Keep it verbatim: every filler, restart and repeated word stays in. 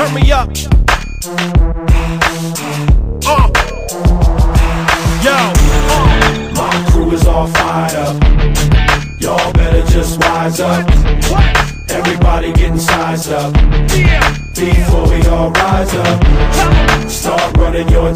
turn me up. Uh. Yo, uh. My crew is all fired up. Y'all better just wise up. Everybody getting sized up. Before we all rise up, start running your